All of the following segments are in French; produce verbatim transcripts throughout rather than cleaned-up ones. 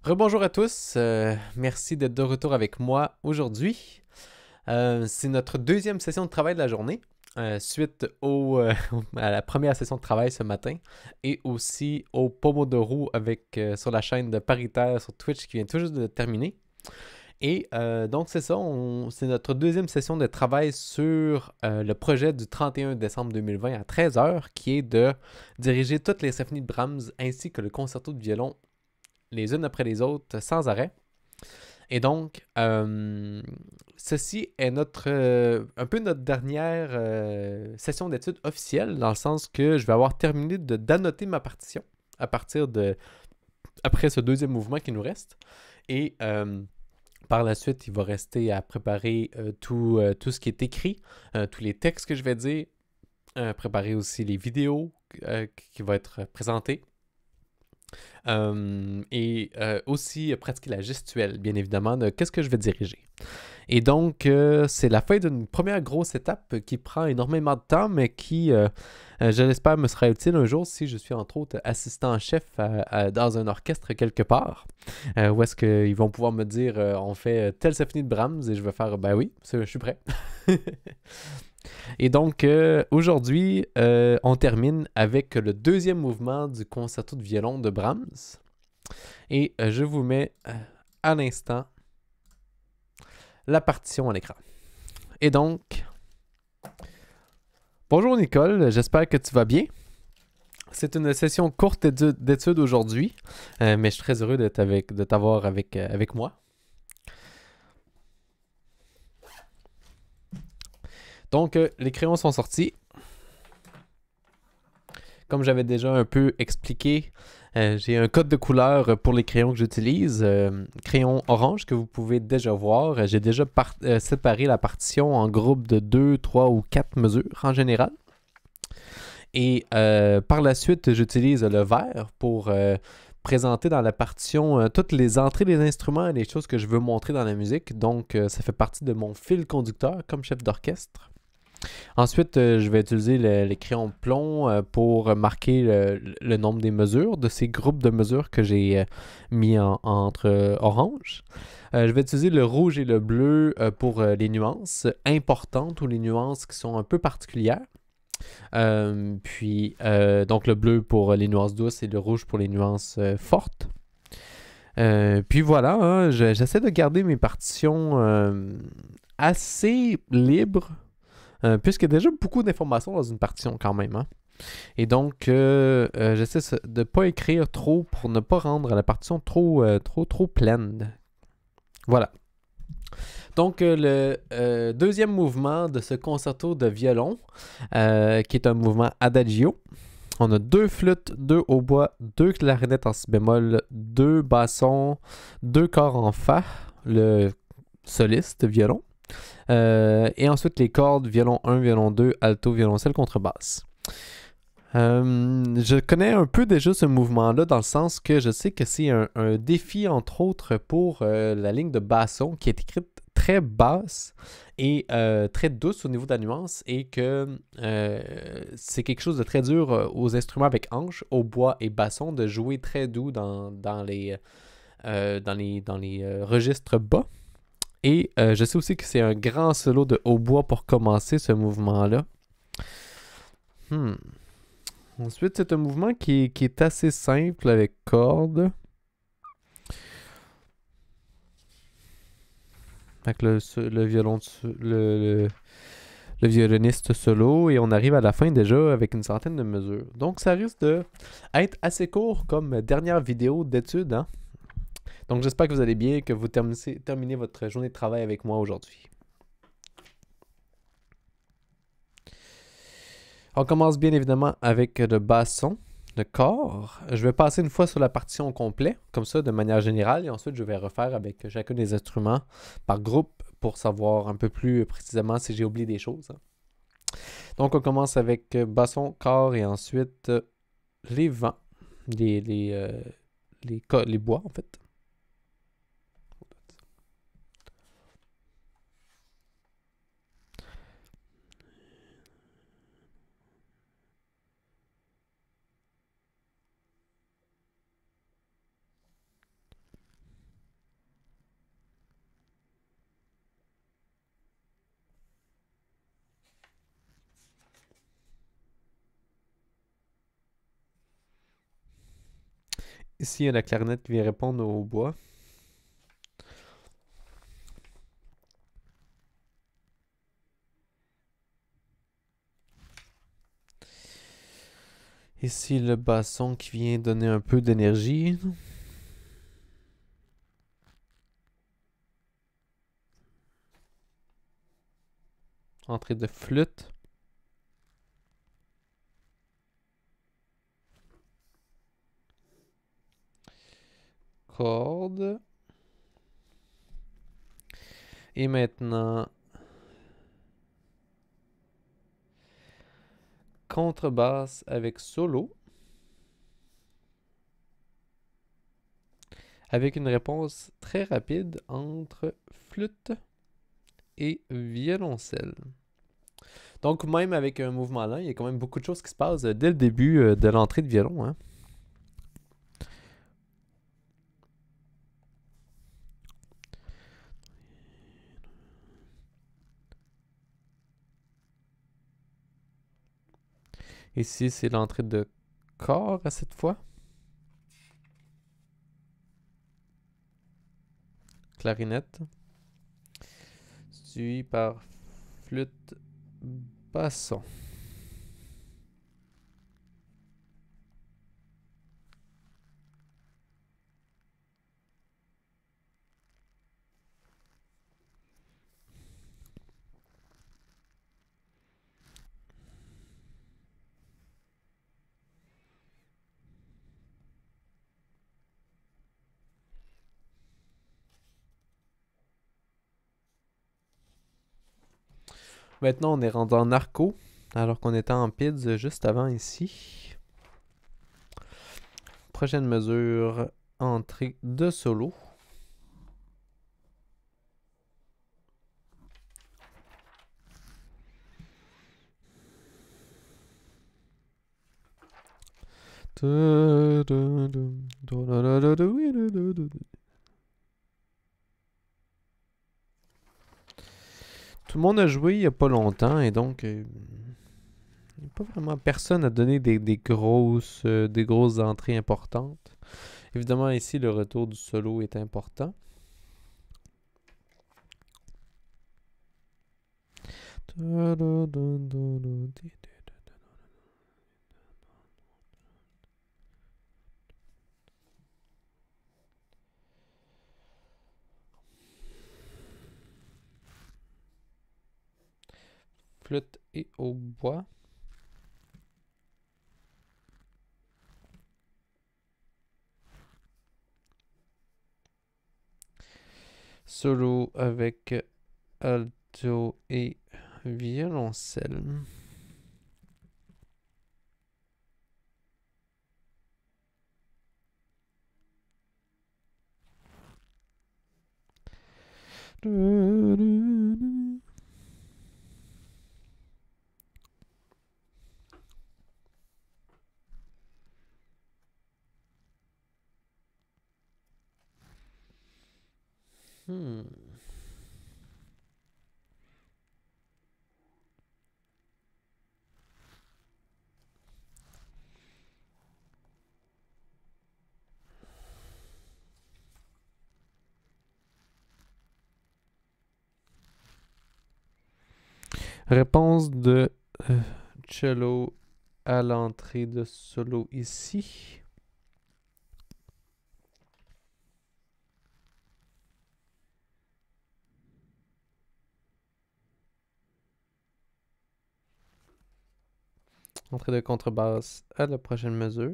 Rebonjour à tous, euh, merci d'être de retour avec moi aujourd'hui. Euh, c'est notre deuxième session de travail de la journée, euh, suite au, euh, à la première session de travail ce matin et aussi au Pomodoro avec, euh, sur la chaîne de Paritaire sur Twitch qui vient tout juste de terminer. Et euh, donc c'est ça, on- c'est notre deuxième session de travail sur euh, le projet du trente et un décembre deux mille vingt à treize heures qui est de diriger toutes les symphonies de Brahms ainsi que le concerto de violon les unes après les autres sans arrêt. Et donc, euh, ceci est notre euh, un peu notre dernière euh, session d'études officielle, dans le sens que je vais avoir terminé de d'annoter ma partition à partir de après ce deuxième mouvement qui nous reste. Et euh, par la suite, il va rester à préparer euh, tout, euh, tout ce qui est écrit, euh, tous les textes que je vais dire, euh, préparer aussi les vidéos euh, qui vont être présentées. Euh, et euh, aussi euh, pratiquer la gestuelle, bien évidemment, de qu'est-ce que je vais diriger. Et donc, euh, c'est la fin d'une première grosse étape qui prend énormément de temps, mais qui, euh, euh, je l'espère, me sera utile un jour si je suis entre autres assistant-chef à- à- dans un orchestre quelque part, euh, où est-ce qu'ils vont pouvoir me dire euh, on fait telle symphonie de Brahms et je vais faire ben oui, je suis prêt. Et donc, euh, aujourd'hui, euh, on termine avec le deuxième mouvement du concerto de violon de Brahms. Et euh, je vous mets euh, à l'instant la partition à l'écran. Et donc, bonjour Nicole, j'espère que tu vas bien. C'est une session courte d'études aujourd'hui, euh, mais je suis très heureux de t'avoir avec, euh, avec moi. Donc, euh, les crayons sont sortis. Comme j'avais déjà un peu expliqué, euh, j'ai un code de couleur pour les crayons que j'utilise. Euh, crayon orange que vous pouvez déjà voir. J'ai déjà euh, séparé la partition en groupes de deux, trois ou quatre mesures en général. Et euh, par la suite, j'utilise le vert pour euh, présenter dans la partition euh, toutes les entrées des instruments et les choses que je veux montrer dans la musique. Donc, euh, ça fait partie de mon fil conducteur comme chef d'orchestre. Ensuite, euh, je vais utiliser le, les crayons plomb euh, pour marquer le, le, nombre des mesures de ces groupes de mesures que j'ai euh, mis en, entre euh, orange. Euh, je vais utiliser le rouge et le bleu euh, pour euh, les nuances importantes ou les nuances qui sont un peu particulières. Euh, puis, euh, donc le bleu pour les nuances douces et le rouge pour les nuances euh, fortes. Euh, puis voilà, hein, j'essaie de garder mes partitions euh, assez libres, euh, puisqu'il y a déjà beaucoup d'informations dans une partition quand même. Hein. Et donc, euh, euh, j'essaie de ne pas écrire trop pour ne pas rendre la partition trop, euh, trop, trop pleine. Voilà. Donc, euh, le euh, deuxième mouvement de ce concerto de violon, euh, qui est un mouvement adagio. On a deux flûtes, deux hautbois, deux clarinettes en si bémol, deux bassons, deux corps en fa, le soliste violon. Euh, et ensuite les cordes, violon un, violon deux, alto, violoncelle, contrebasse. Euh, je connais un peu déjà ce mouvement-là dans le sens que je sais que c'est un, un défi, entre autres, pour euh, la ligne de basson qui est écrite très basse et euh, très douce au niveau de la nuance et que euh, c'est quelque chose de très dur euh, aux instruments avec hanche, au bois et basson de jouer très doux dans, dans les, euh, dans les, dans les euh, registres bas. Et euh, je sais aussi que c'est un grand solo de hautbois pour commencer ce mouvement-là. Hmm. Ensuite, c'est un mouvement qui est, qui est assez simple avec cordes. Avec le, le violon, le, le, le violoniste solo, et on arrive à la fin déjà avec une centaine de mesures. Donc ça risque d'être assez court comme dernière vidéo d'étude. Hein? Donc j'espère que vous allez bien et que vous terminez, terminez votre journée de travail avec moi aujourd'hui. On commence bien évidemment avec le basson, le corps. Je vais passer une fois sur la partition au complet, comme ça de manière générale, et ensuite je vais refaire avec chacun des instruments par groupe pour savoir un peu plus précisément si j'ai oublié des choses. Hein. Donc on commence avec basson, corps et ensuite euh, les vents, les, les, euh, les, les bois en fait. Ici, il y a la clarinette qui vient répondre au bois. Ici, le basson qui vient donner un peu d'énergie. Entrée de flûte. Corde. Et maintenant, contrebasse avec solo. Avec une réponse très rapide entre flûte et violoncelle. Donc même avec un mouvement lent, il y a quand même beaucoup de choses qui se passent dès le début euh, de l'entrée de violon. Hein. Ici, c'est l'entrée de corps à cette fois. Clarinette. Suivi par flûte basson. Maintenant, on est rendu en arco, alors qu'on était en pids juste avant ici. Prochaine mesure, entrée de solo. Tout le monde a joué il n'y a pas longtemps et donc euh, il n'y a pas vraiment personne à donner des, des grosses, euh, des grosses entrées importantes. Évidemment, ici, le retour du solo est important. Flûte et hautbois. Solo avec alto et violoncelle. Hmm. Réponse de euh, cello à l'entrée de solo ici. Entrée de contrebasse à la prochaine mesure.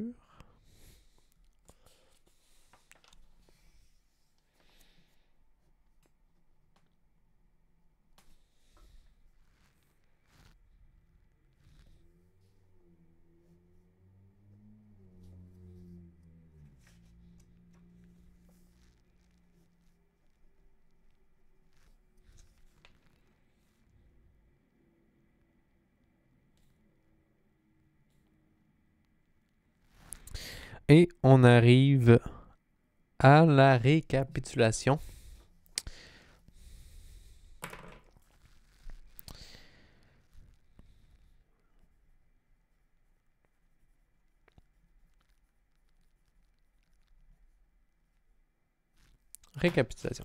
Et on arrive à la récapitulation. Récapitulation.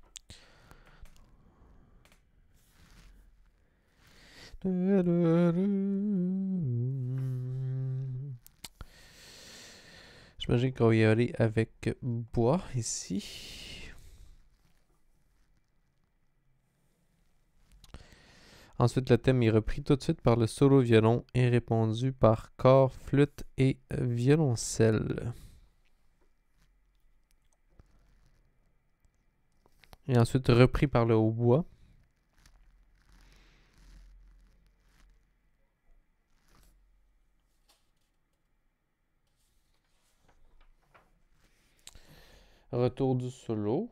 J'imagine qu'on va y aller avec bois ici. Ensuite, le thème est repris tout de suite par le solo violon et répondu par corps, flûte et violoncelle. Et ensuite repris par le hautbois. Retour du solo.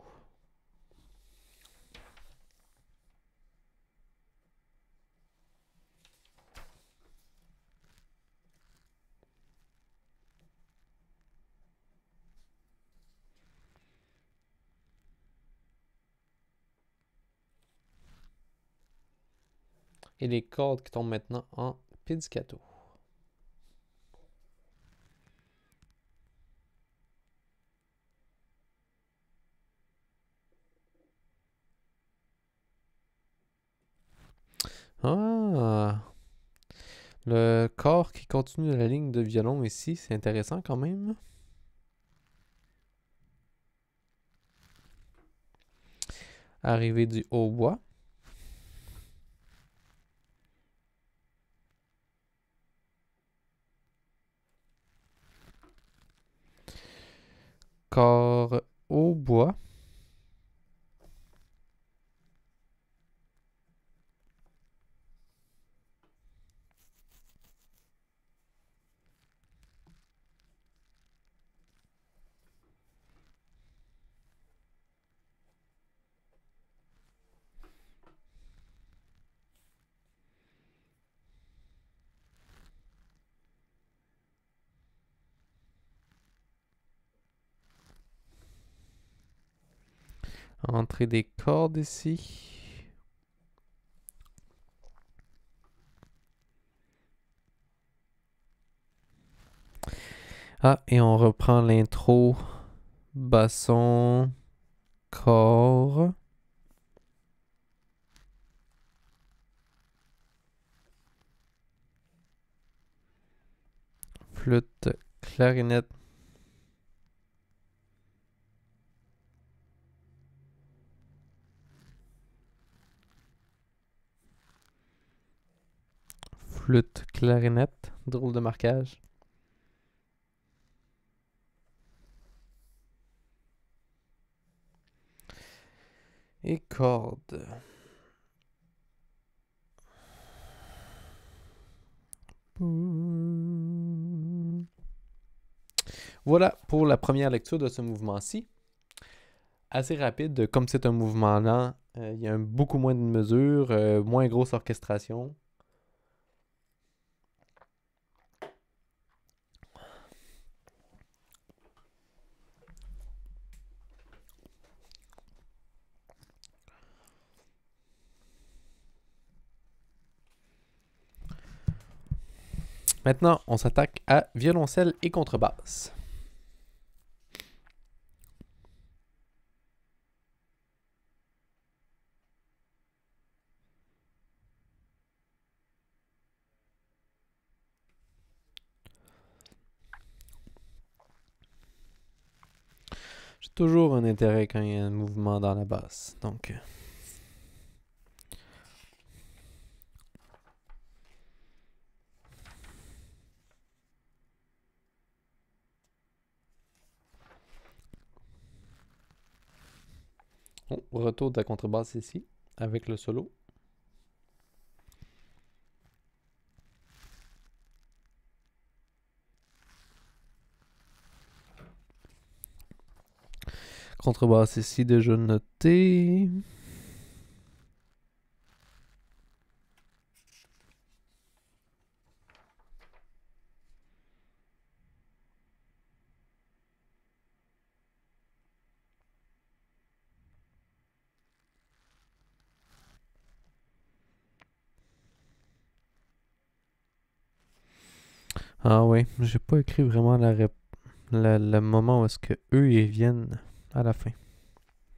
Et les cordes qui tombent maintenant en pizzicato. Ah! Le corps qui continue la ligne de violon ici, c'est intéressant quand même. Arrivée du hautbois. Corps hautbois. Entrée des cordes ici. Ah, et on reprend l'intro. Basson. Corps. Flûte, clarinette. Flûte, clarinette. Drôle de marquage. Et cordes. Voilà pour la première lecture de ce mouvement-ci. Assez rapide, comme c'est un mouvement lent, euh, il y a un, beaucoup moins de mesures, euh, moins grosse orchestration. Maintenant, on s'attaque à violoncelle et contrebasse. J'ai toujours un intérêt quand il y a un mouvement dans la basse. Donc, oh, retour de la contrebasse ici, avec le solo. Contrebasse ici déjà noté. Ah oui, j'ai pas écrit vraiment la rép- la- le moment où est-ce que eux ils viennent à la fin.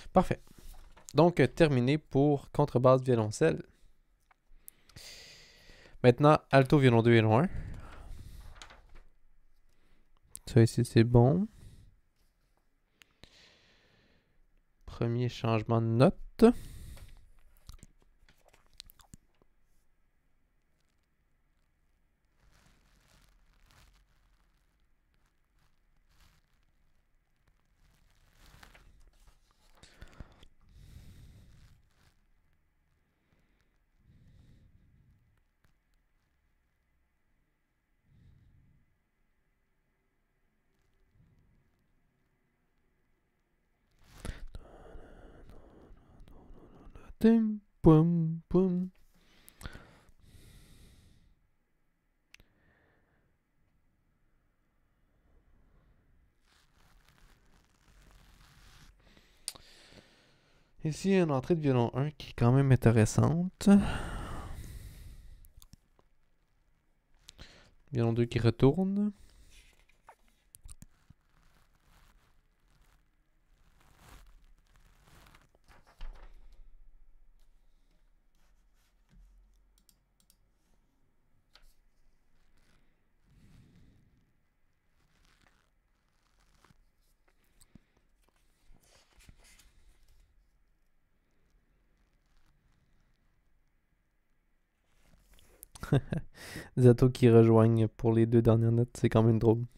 Parfait. Donc, euh, terminé pour contrebasse, violoncelle. Maintenant, alto, violon deux, violon un. Ça ici, c'est bon. Premier changement de note. Tim, poum, poum. Ici, une entrée de violon un qui est quand même intéressante. Violon deux qui retourne. Des atos qui rejoignent pour les deux dernières notes, c'est quand même drôle.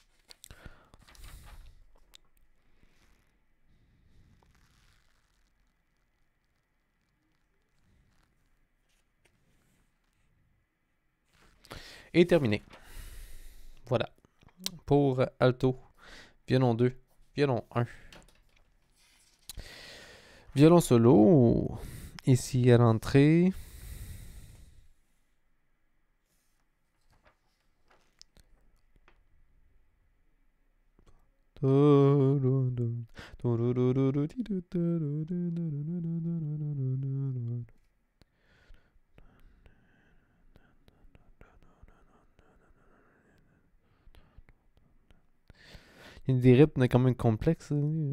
Et terminé. Voilà. Pour alto, violon deux, violon un. Violon solo, ici à l'entrée. Il y a des rythmes quand même complexes.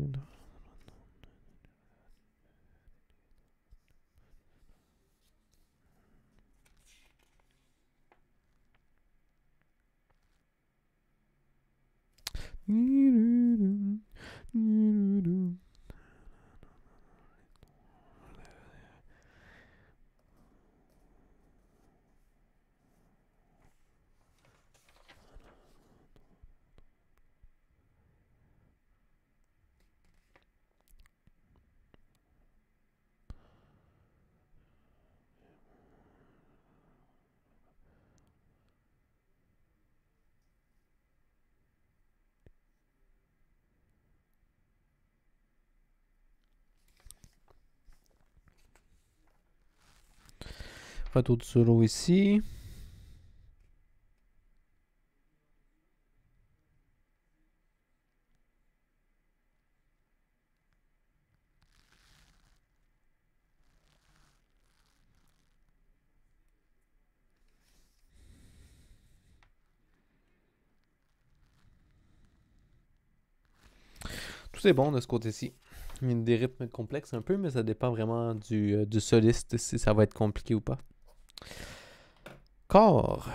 Retour de solo ici. Tout est bon de ce côté-ci. Il y a des rythmes complexes un peu, mais ça dépend vraiment du, euh, du soliste si ça va être compliqué ou pas. Corps.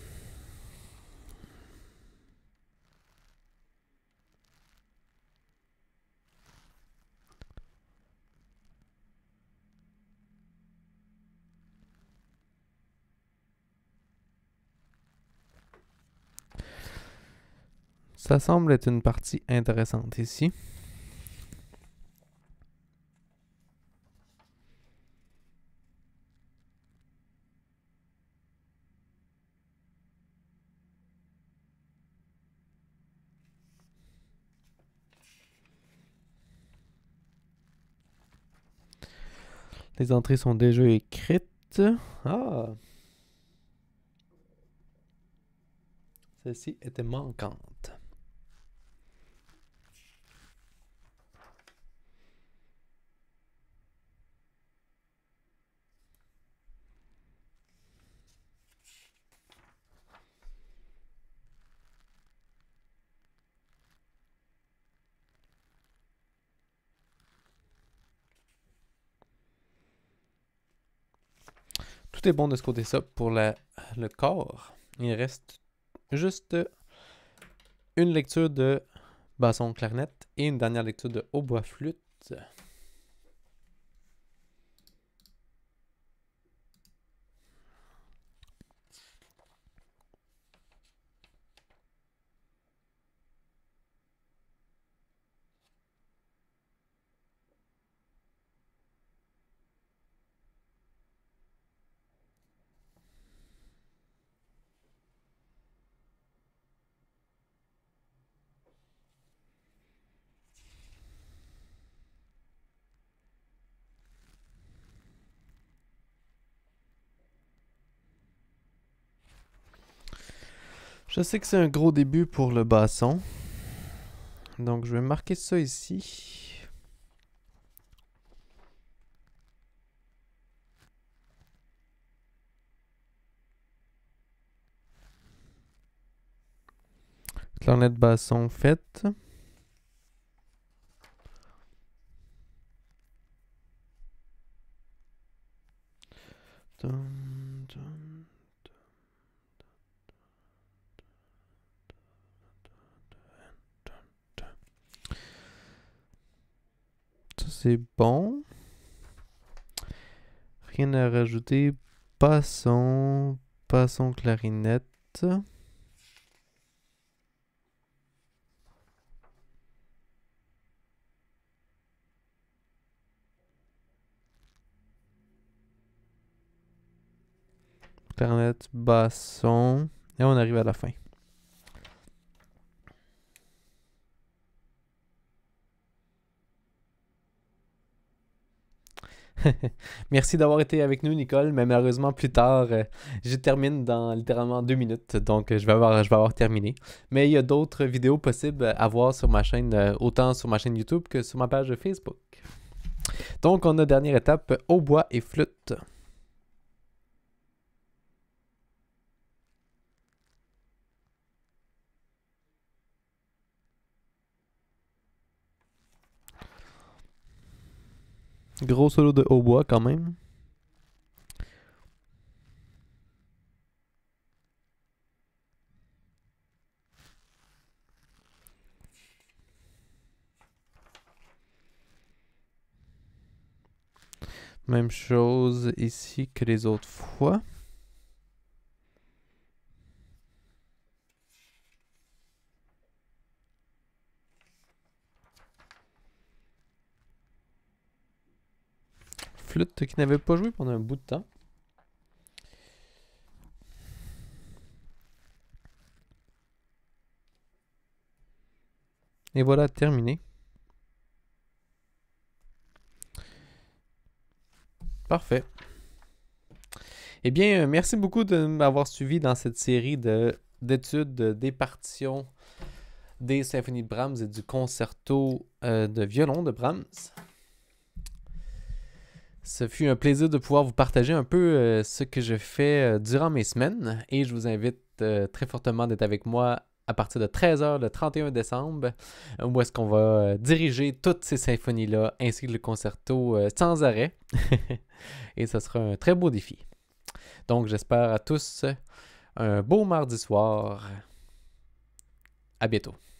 Ça semble être une partie intéressante ici. Les entrées sont déjà écrites. Ah! Celle-ci était manquante. tout est bon de ce côté-là pour la, le corps. Il reste juste une lecture de basson clarinette et une dernière lecture de hautbois flûte. Je sais que c'est un gros début pour le basson. Donc je vais marquer ça ici. Clarinette basson faite. Dun, dun. Ça c'est bon. Rien à rajouter. Basson, basson clarinette. Clarinette, basson. Et on arrive à la fin. Merci d'avoir été avec nous, Nicole, mais malheureusement, plus tard, euh, je termine dans littéralement deux minutes, donc euh, je vais avoir, je vais avoir terminé. Mais il y a d'autres vidéos possibles à voir sur ma chaîne, euh, autant sur ma chaîne YouTube que sur ma page Facebook. Donc, on a dernière étape, hautbois et flûte. Gros solo de hautbois quand même. Même chose ici que les autres fois. Flûte qui n'avait pas joué pendant un bout de temps. Et voilà, terminé. Parfait. Eh bien, merci beaucoup de m'avoir suivi dans cette série de, d'études des partitions des symphonies de Brahms et du concerto euh, de violon de Brahms. Ce fut un plaisir de pouvoir vous partager un peu euh, ce que je fais euh, durant mes semaines et je vous invite euh, très fortement d'être avec moi à partir de treize heures le trente et un décembre où est-ce qu'on va euh, diriger toutes ces symphonies-là ainsi que le concerto euh, sans arrêt. Et ce sera un très beau défi. Donc j'espère à tous un beau mardi soir. À bientôt.